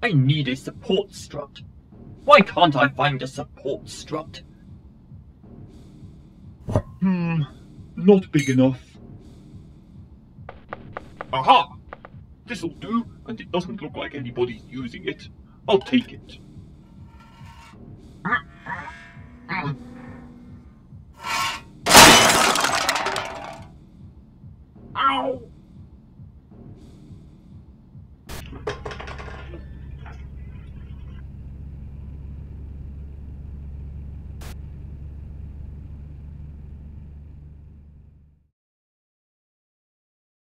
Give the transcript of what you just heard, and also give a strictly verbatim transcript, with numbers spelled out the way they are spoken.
I need a support strut. Why can't I find a support strut? Hmm, not big enough. Aha! This'll do, and it doesn't look like anybody's using it. I'll take it. Ow!